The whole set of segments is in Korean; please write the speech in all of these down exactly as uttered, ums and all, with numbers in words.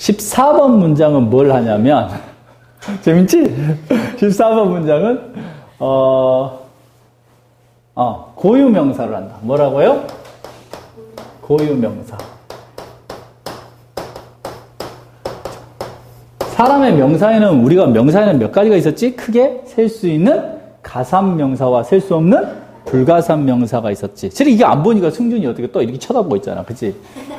십사 번 문장은 뭘 하냐면, 재밌지? 십사 번 문장은, 어, 어, 고유명사를 한다. 뭐라고요? 고유명사. 사람의 명사에는, 우리가 명사에는 몇 가지가 있었지? 크게 셀 수 있는 가산명사와 셀 수 없는 불가산명사가 있었지. 실은 이게 안 보니까 승준이 어떻게 또 이렇게 쳐다보고 있잖아. 그치?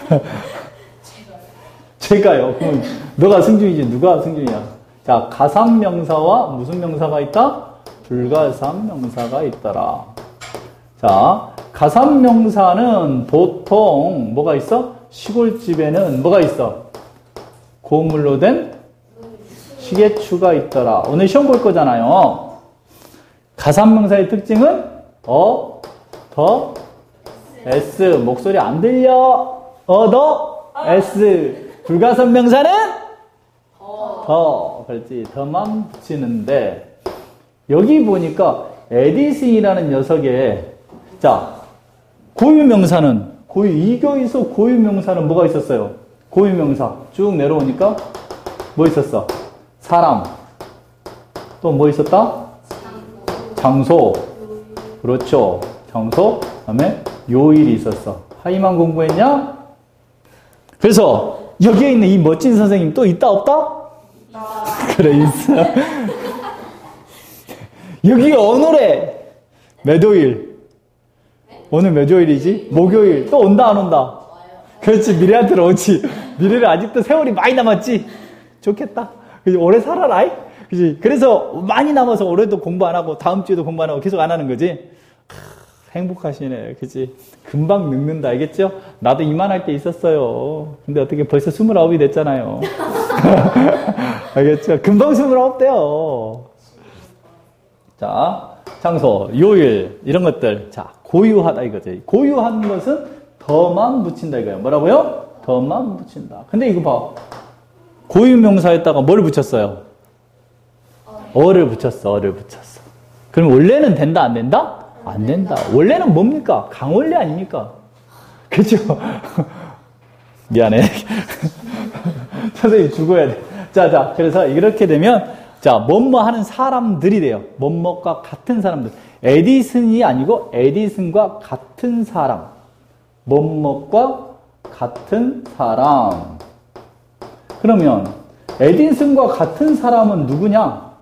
제가요. 그럼 너가 승준이지, 누가 승준이야? 자, 가산명사와 무슨 명사가 있다? 불가산명사가 있더라. 자, 가산명사는 보통 뭐가 있어? 시골집에는 뭐가 있어? 고물로 된 시계추가 있더라. 오늘 시험 볼 거잖아요. 가산명사의 특징은 어, 더, s. 목소리 안 들려. 어, 더, s. 불가산명사는 더. 더. 그렇지. 더만 붙이는데 여기 보니까 에디슨이라는 녀석의 자, 고유명사는 고유, 이교에서 고유명사는 뭐가 있었어요? 고유명사 쭉 내려오니까 뭐 있었어? 사람. 또 뭐 있었다? 장소. 그렇죠. 장소. 그 다음에 요일이 있었어. 하이만 공부했냐? 그래서 여기에 있는 이 멋진 선생님 또 있다 없다? 그래 있어. 여기 오늘에 몇 요일? 오늘 몇 요일이지? 목요일. 또 온다 안 온다? 그렇지. 미래한테는 오지. 미래를 아직도 세월이 많이 남았지? 좋겠다. 그치? 오래 살아라. 그치? 그래서 많이 남아서 올해도 공부 안 하고 다음 주에도 공부 안 하고 계속 안 하는 거지? 하, 행복하시네. 그치? 금방 늙는다. 알겠죠? 나도 이만할 때 있었어요. 근데 어떻게 벌써 스물아홉이 됐잖아요. 알겠죠? 금방 스물아홉 돼요. 자, 장소, 요일, 이런 것들. 자, 고유하다 이거지. 고유한 것은 더만 붙인다 이거예요. 뭐라고요? 더만 붙인다. 근데 이거 봐. 고유명사에다가 뭘 붙였어요? 어를 붙였어. 어를 붙였어. 그럼 원래는 된다 안 된다? 안 된다. 원래는 뭡니까? 강원래 아닙니까? 그죠? 미안해. 선생님 죽어야 돼. 자, 자. 그래서 이렇게 되면 자, 뭐뭐 하는 사람들이 돼요. 뭐뭐과 같은 사람들. 에디슨이 아니고 에디슨과 같은 사람. 뭐뭐과 같은 사람. 그러면 에디슨과 같은 사람은 누구냐?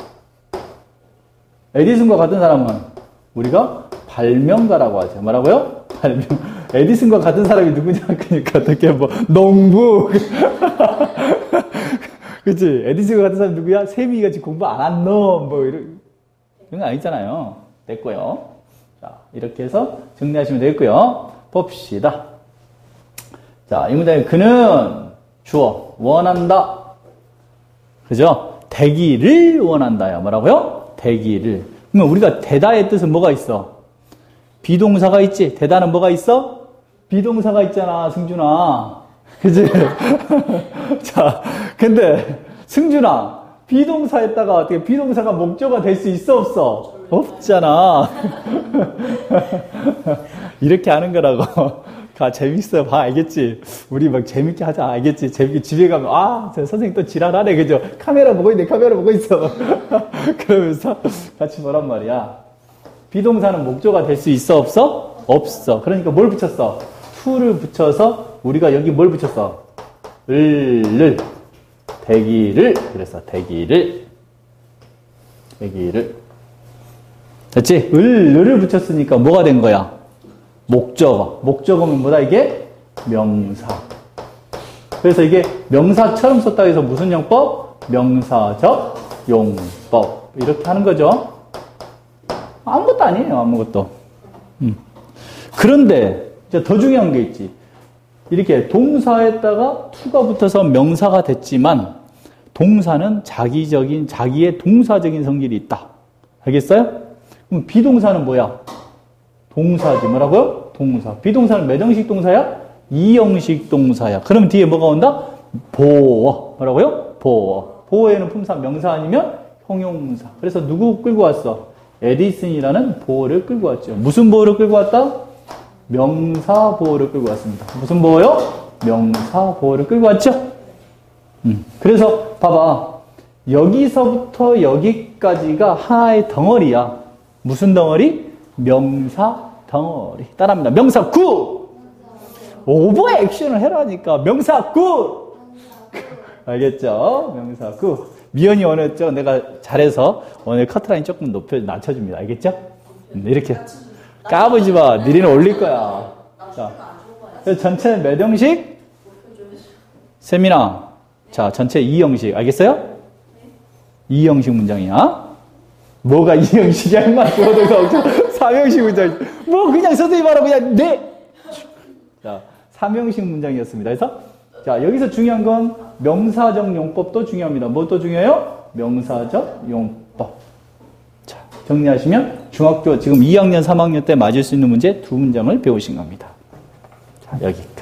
에디슨과 같은 사람은 우리가 발명가라고 하죠. 뭐라고요? 발명. 에디슨과 같은 사람이 누구냐? 그러니까 어떻게 뭐 농부. 그치? 에디슨과 같은 사람이 누구야? 세미같이 공부 안 한 놈. 뭐 이런 이런 거 아니잖아요. 됐고요. 자, 이렇게 해서 정리하시면 되겠고요. 봅시다. 자, 이 문장에 그는 주어 원한다. 그죠? 되기를 원한다야. 뭐라고요? 되기를. 그러면 우리가 되다의 뜻은 뭐가 있어? 비동사가 있지. 되다는 뭐가 있어? 비동사가 있잖아, 승준아. 그지? 자, 근데 승준아, 비동사에다가 어떻게 비동사가 목적어가 될 수 있어 없어? 없잖아. 이렇게 하는 거라고. 가 재밌어. 봐, 알겠지? 우리 막 재밌게 하자, 알겠지? 재밌게 집에 가면 아, 저 선생님 또 지랄하네, 그죠? 카메라 보고 있네, 카메라 보고 있어. 그러면서 같이 뭐란 말이야? 비동사는 목적어가 될 수 있어 없어? 없어. 그러니까 뭘 붙였어? to를 붙여서 우리가 여기 뭘 붙였어? 을를 되기를. 그래서 되기를 되기를 됐지? 을, 을을 붙였으니까 뭐가 된 거야? 목적어. 목적어면 뭐다 이게? 명사. 그래서 이게 명사처럼 썼다 해서 무슨 용법? 명사적 용법. 이렇게 하는 거죠. 아무것도 아니에요. 아무것도. 음. 그런데 이제 더 중요한 게 있지. 이렇게 동사에다가 to가 붙어서 명사가 됐지만 동사는 자기적인 자기의 동사적인 성질이 있다. 알겠어요? 그럼 비동사는 뭐야? 동사지. 뭐라고요? 동사. 비동사는 몇 형식 동사야? 이형식 동사야. 그럼 뒤에 뭐가 온다? 보어. 뭐라고요? 보어. 보어에는 품사 명사 아니면 형용사. 그래서 누구 끌고 왔어? 에디슨이라는 보어를 끌고 왔죠. 무슨 보어를 끌고 왔다? 명사 보어를 끌고 왔습니다. 무슨 보어요? 명사 보어를 끌고 왔죠? 음. 그래서 봐봐. 여기서부터 여기까지가 하나의 덩어리야. 무슨 덩어리? 명사 덩어리. 따라합니다. 명사 굿! 오버 액션을 해라니까. 명사 굿! 알겠죠? 명사 굿. 미연이 원했죠? 내가 잘해서 오늘 커트라인 조금 높여, 낮춰줍니다. 알겠죠? 음, 이렇게. 까부지 마. 니리는 올릴 거야. 자. 그래서 전체는 몇 형식? 세민아. 자, 전체 이 형식. 알겠어요? 이 형식 문장이야. 뭐가 이 형식이야? 인마 삼 형식 문장. 뭐 그냥 선생님 하라고 그냥 네. 자, 삼 형식 문장이었습니다. 그래서 자, 여기서 중요한 건 명사적 용법도 중요합니다. 뭐도 중요해요? 명사적 용법. 자, 정리하시면 중학교 지금 이 학년, 삼 학년 때 맞을 수 있는 문제 두 문장을 배우신 겁니다. 자, 여기.